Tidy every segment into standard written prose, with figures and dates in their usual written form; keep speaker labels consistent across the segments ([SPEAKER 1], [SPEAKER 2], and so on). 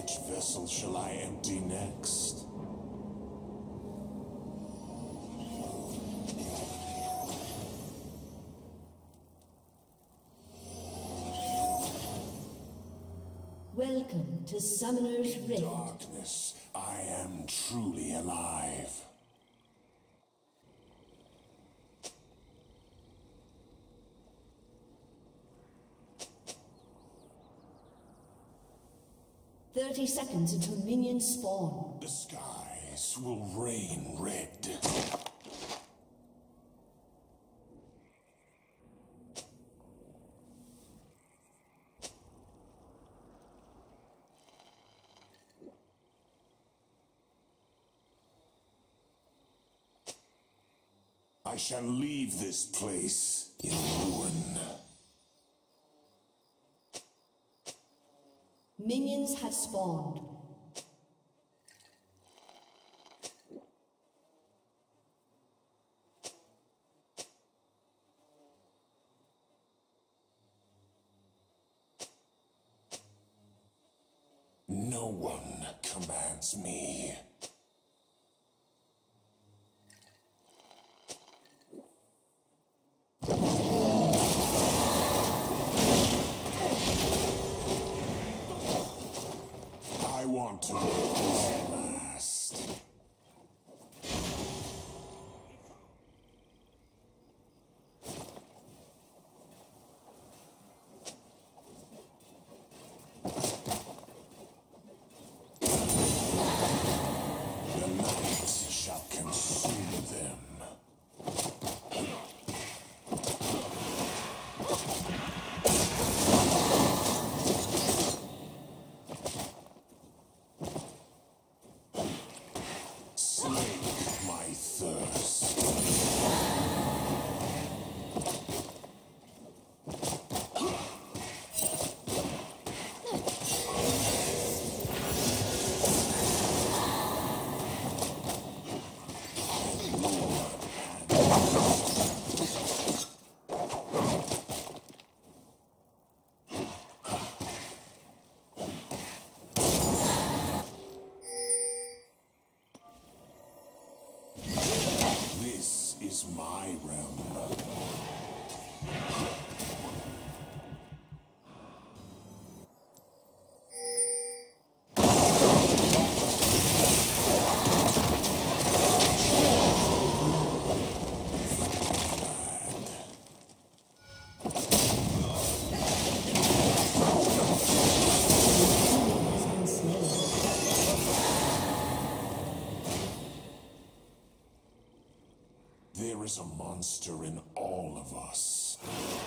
[SPEAKER 1] Which vessel shall I empty next?
[SPEAKER 2] Welcome to Summoner's Rift.
[SPEAKER 1] Darkness, I am truly alive.
[SPEAKER 2] "30 seconds until minions spawn.
[SPEAKER 1] The skies will rain red. I shall leave this place in ruin.
[SPEAKER 2] Minions have spawned.
[SPEAKER 1] No one commands me. I want to make this last. The night shall consume them. Slake my thirst. This is my realm. There is a monster in all of us.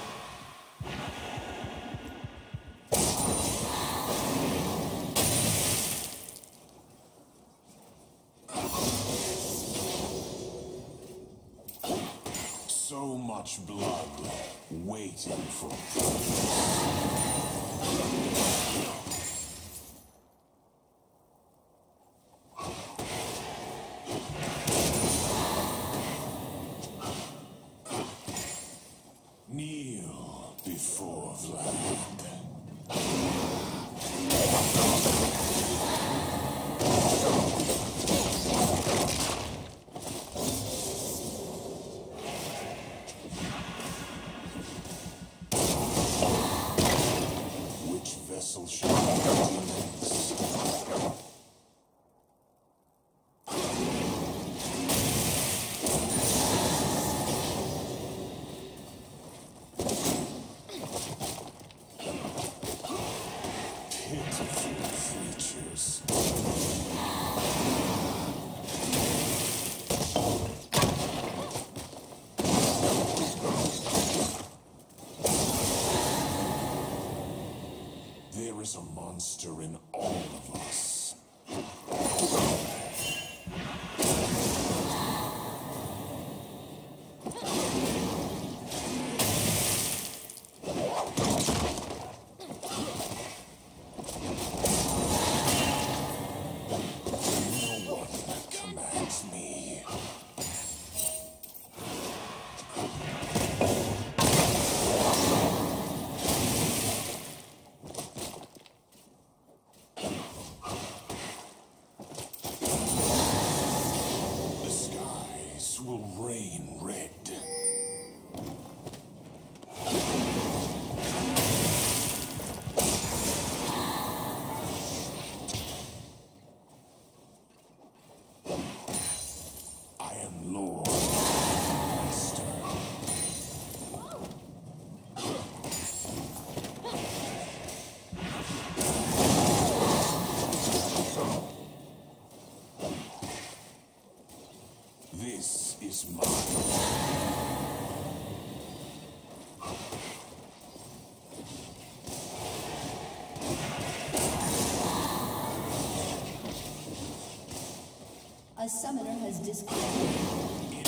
[SPEAKER 1] So much blood waiting for proof. Kneel before Vlad. Which vessel shall I empty next? Pitiful creatures. There is a monster in all of us. No one commands me.
[SPEAKER 2] summoner has disconnected.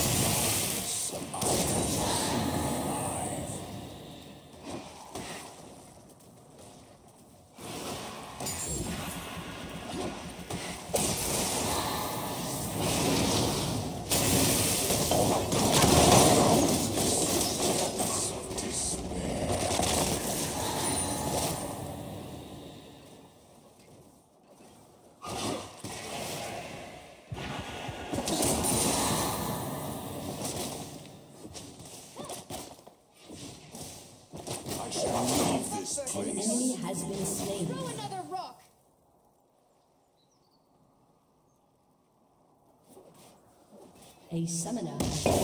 [SPEAKER 2] An enemy has been slain.
[SPEAKER 3] Throw another rock.
[SPEAKER 2] A summoner.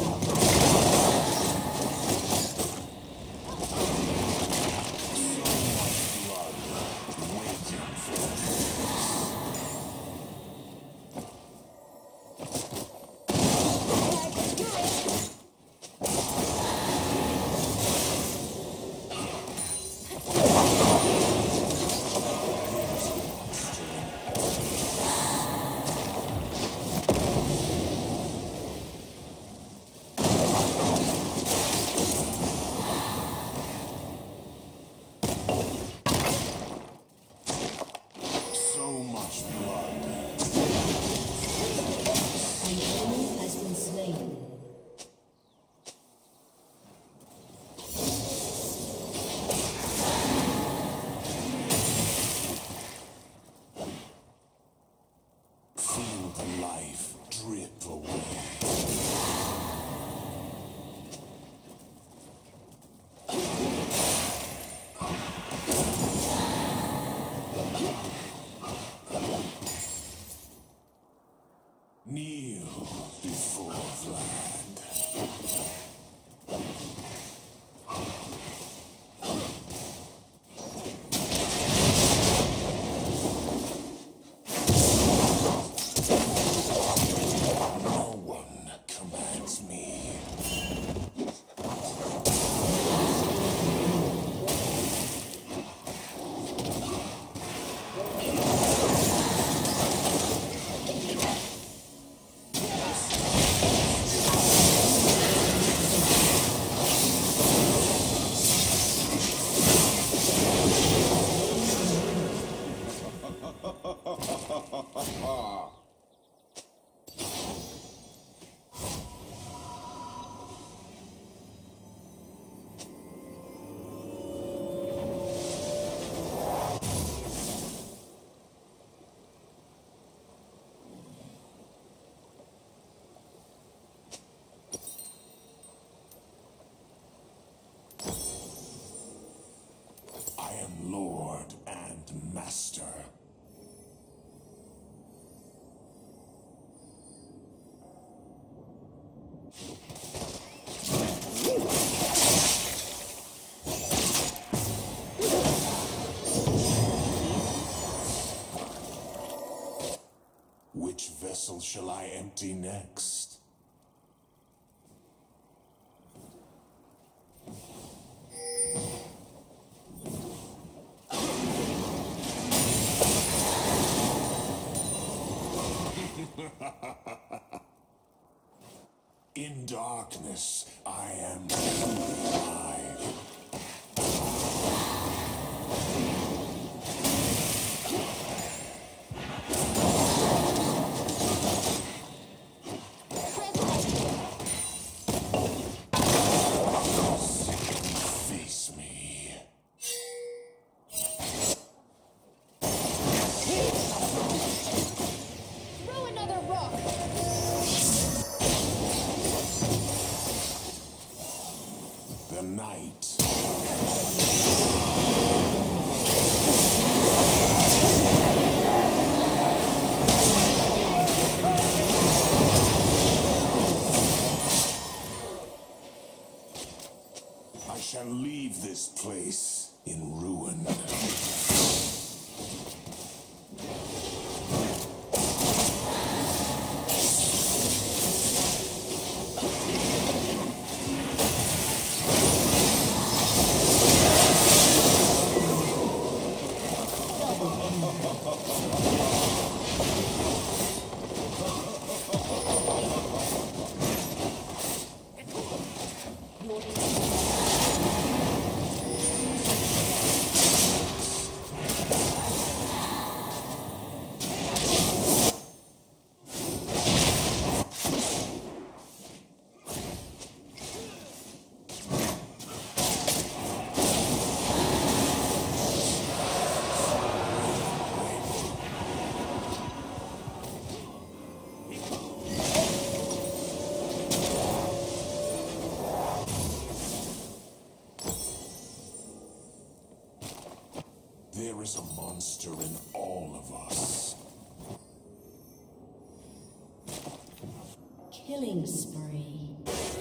[SPEAKER 1] Kneel before Vlad. No one commands me. I am Lord and Master. Which vessel shall I empty next? In darkness, I am alive. Face me.
[SPEAKER 3] Throw another rock.
[SPEAKER 1] The night. I shall leave this place in ruin. There is a monster in all of us.
[SPEAKER 2] Killing spree.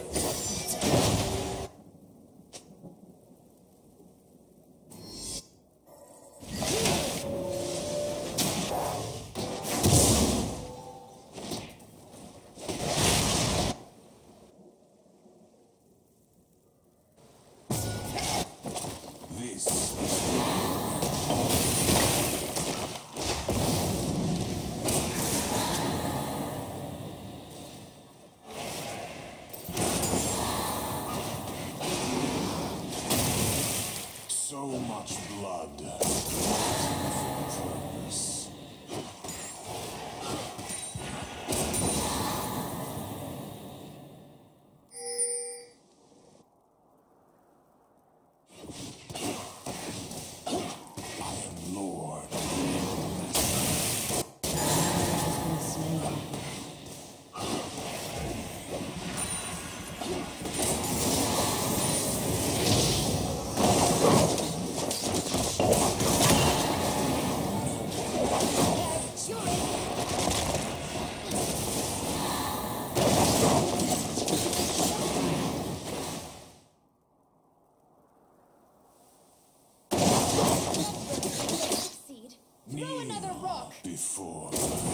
[SPEAKER 1] So much blood. For purpose. I am Lord.
[SPEAKER 2] Has been slain.
[SPEAKER 3] Succeed. Throw another rock.
[SPEAKER 1] Before.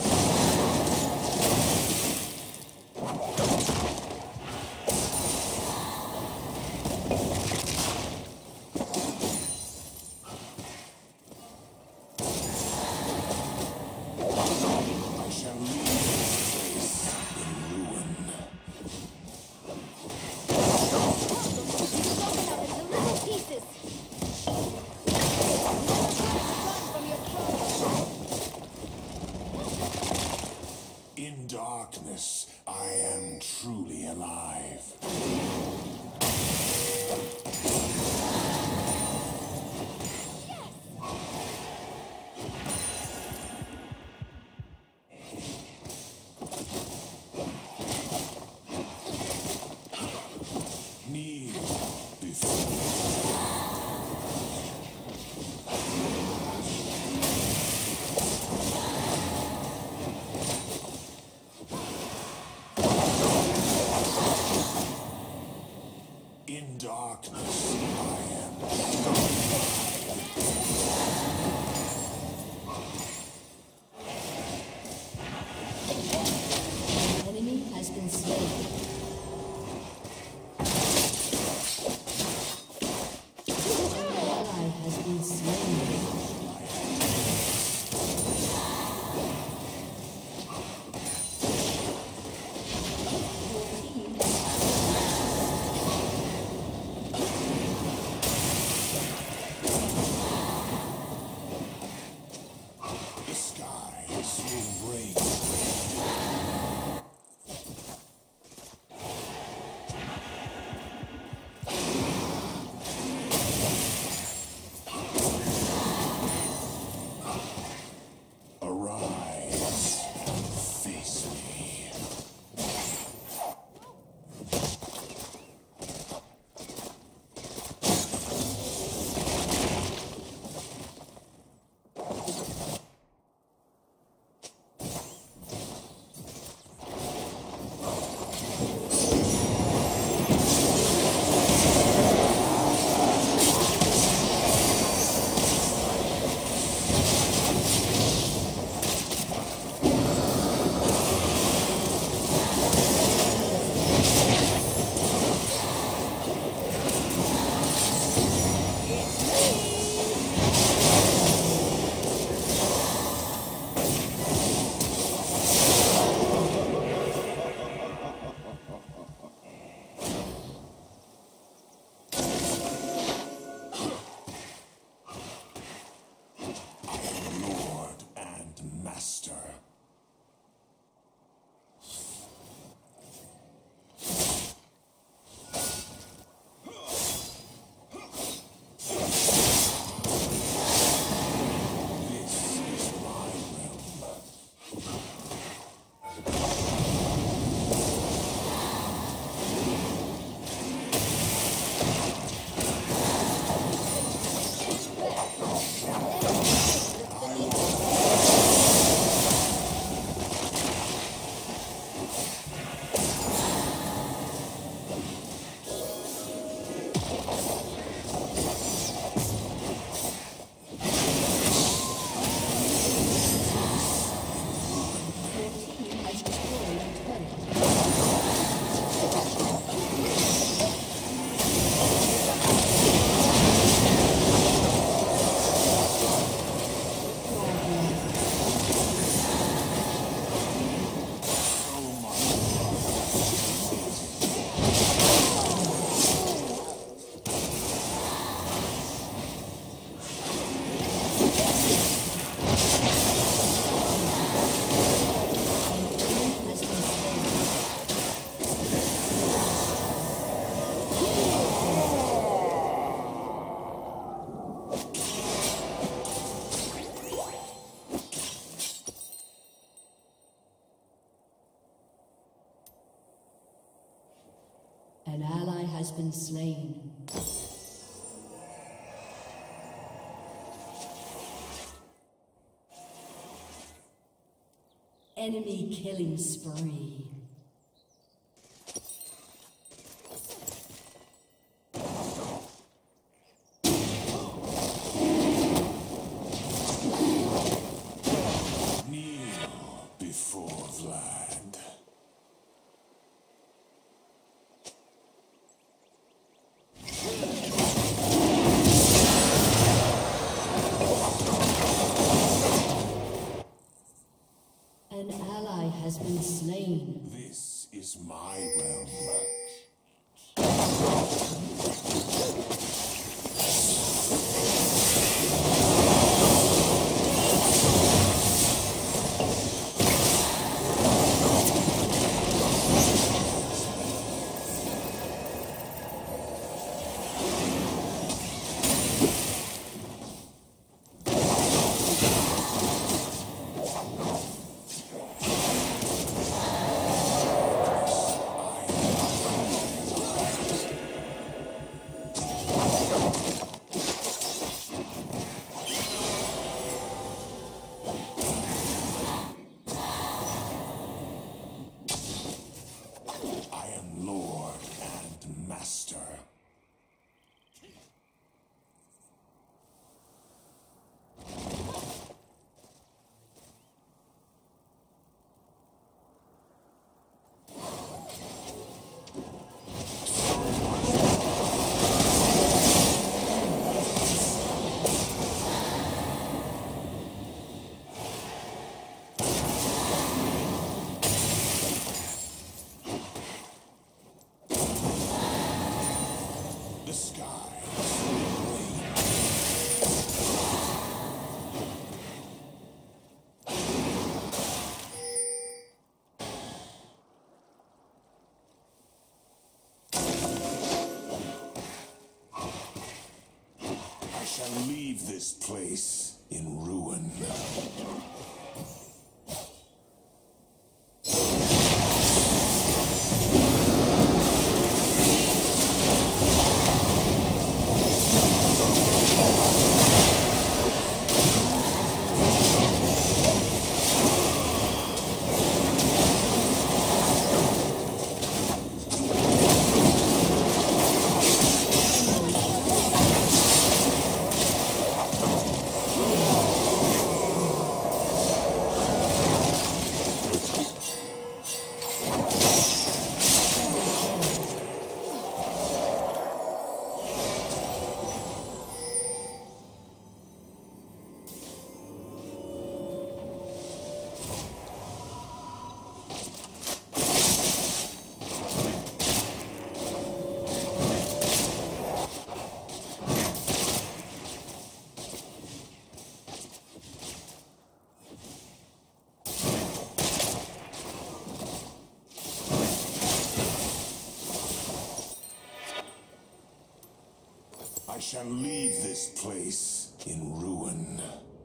[SPEAKER 1] I shall leave this place in ruin.
[SPEAKER 3] Broken up into little pieces. Run from your throne.
[SPEAKER 1] In darkness, I am truly alive. Kneel before.
[SPEAKER 2] been slain. Enemy killing spree.
[SPEAKER 1] Kneel before Vlad.
[SPEAKER 2] An ally has been slain.
[SPEAKER 1] This is my realm. Leave this place in ruin. I shall leave this place in ruin.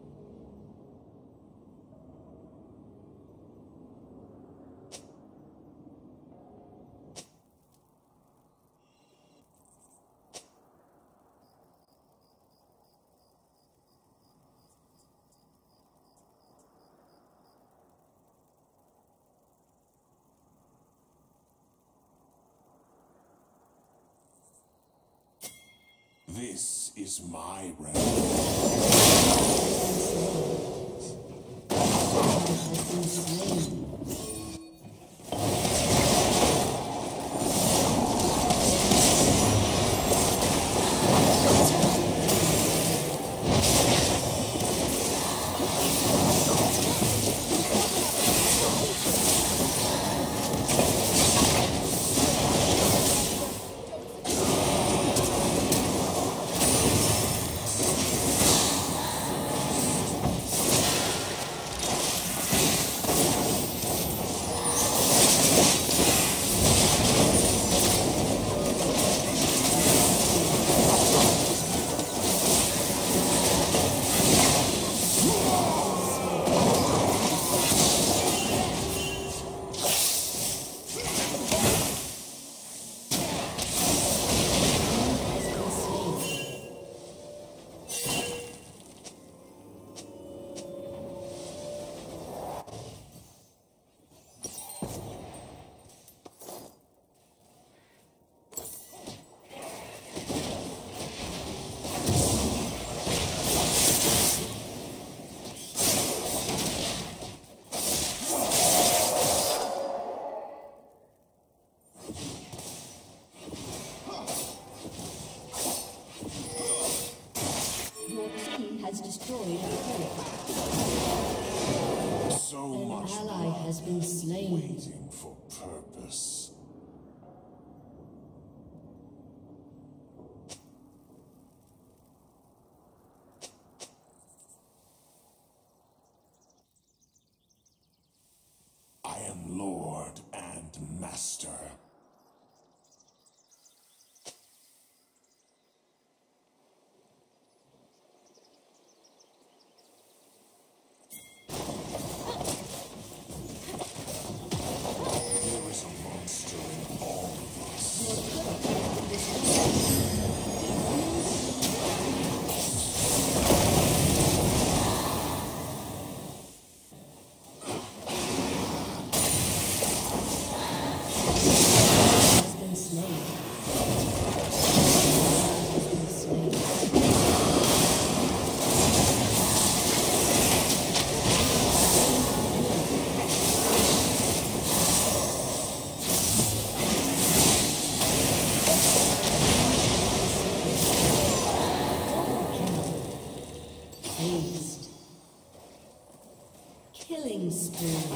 [SPEAKER 1] This is my realm.
[SPEAKER 2] Has been slain. has destroyed a turret.
[SPEAKER 1] So
[SPEAKER 2] An
[SPEAKER 1] much
[SPEAKER 2] ally
[SPEAKER 1] blood
[SPEAKER 2] has been slain.
[SPEAKER 1] waiting for purpose. I am Lord and Master. There is a monster in all of us.
[SPEAKER 2] Has been slain. Has been slain. Aced. Killing spree.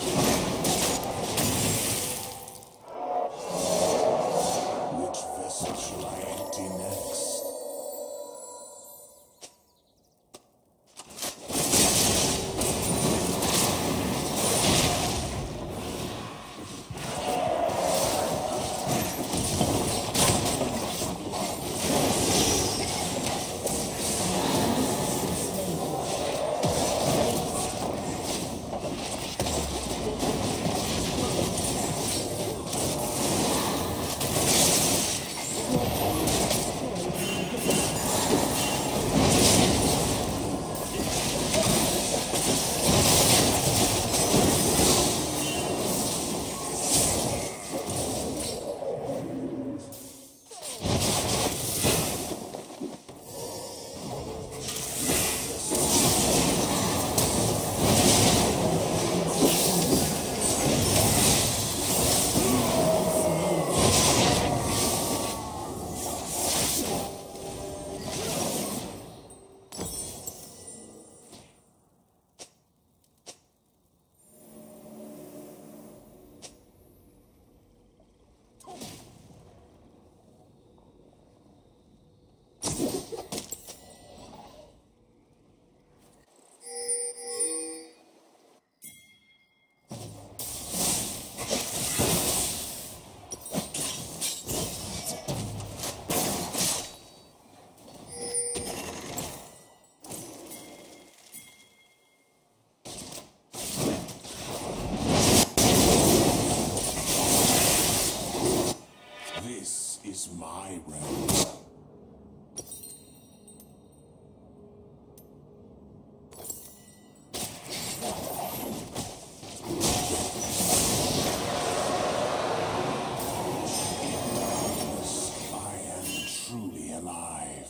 [SPEAKER 1] Which vessel shall I empty next? This is my realm. I am truly alive.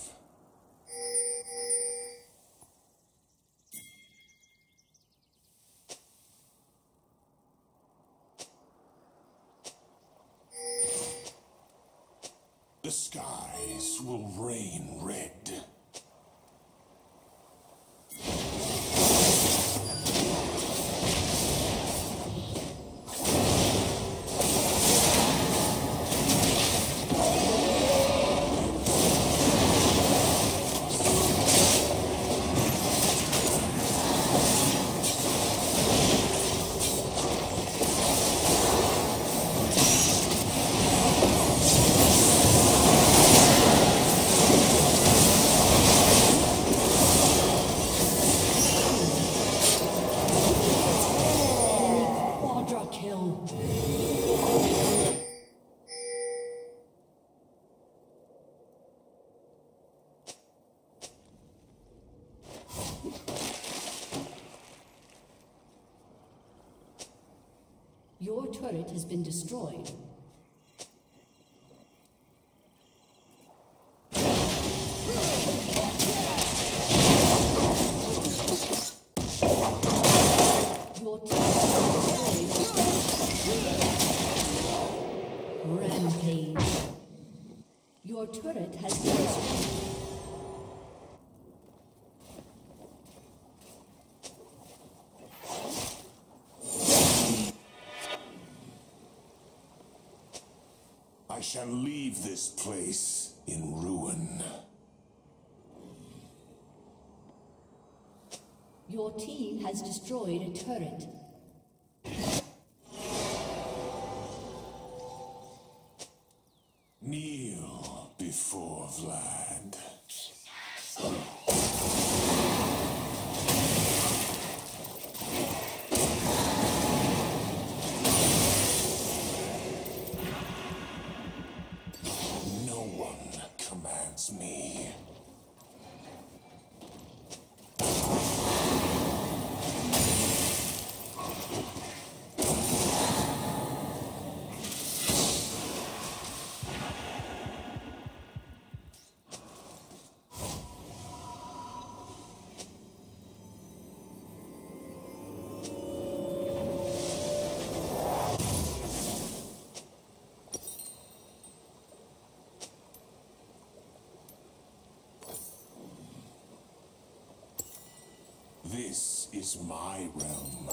[SPEAKER 1] The skies will rain red.
[SPEAKER 2] Quadra kill. Your turret has been destroyed. Your turret has been destroyed. Rampage. Your turret has been destroyed.
[SPEAKER 1] shall leave this place in ruin.
[SPEAKER 2] Your team has destroyed a turret.
[SPEAKER 1] Kneel before Vlad. No one commands me. This is my realm.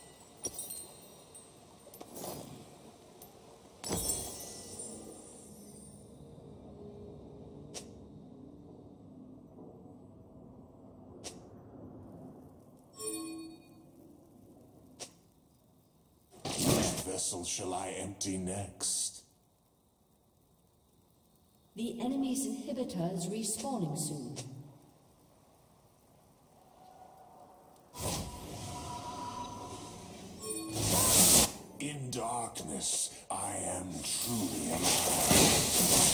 [SPEAKER 1] Which vessel shall I empty next?
[SPEAKER 2] The enemy's inhibitor is respawning soon.
[SPEAKER 1] In darkness, I am truly alive.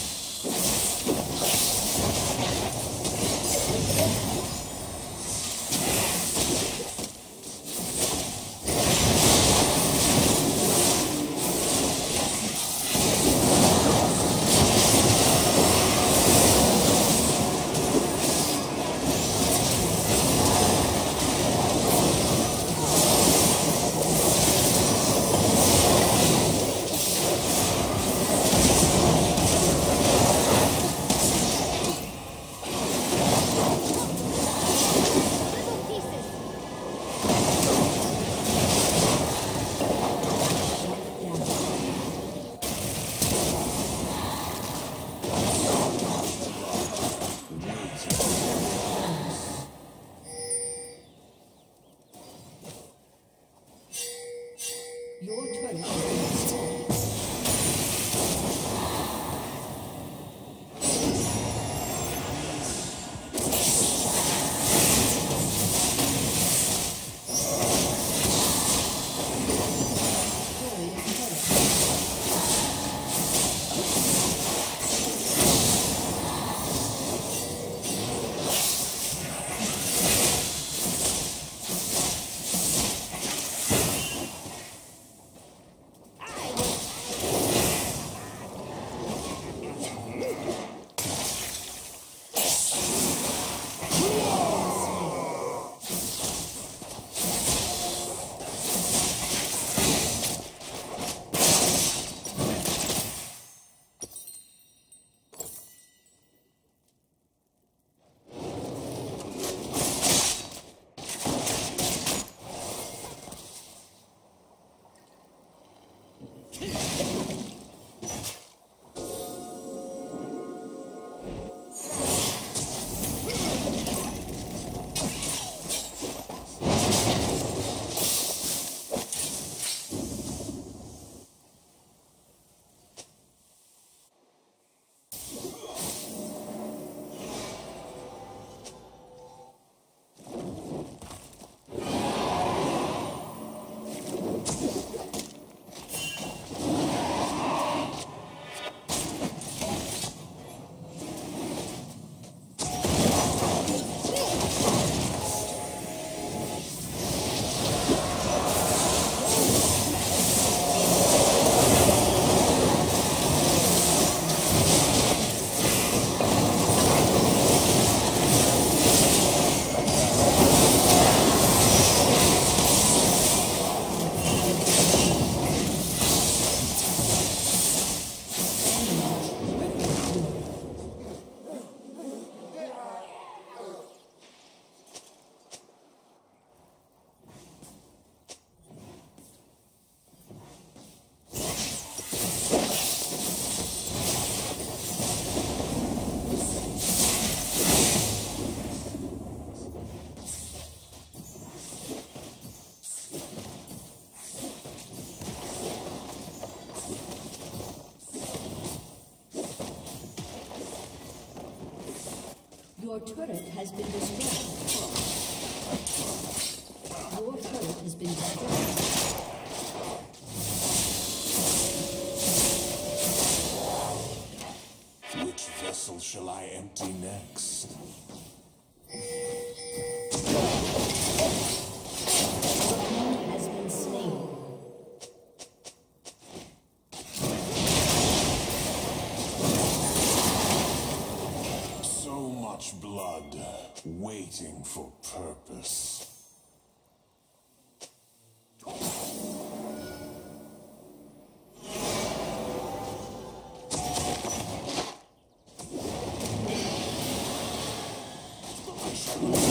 [SPEAKER 2] Your turret has been destroyed. Your turret has been destroyed. Your turret has been destroyed.
[SPEAKER 1] Which vessel shall I empty next?
[SPEAKER 2] Has been slain.
[SPEAKER 1] So much blood, waiting for purpose. I shall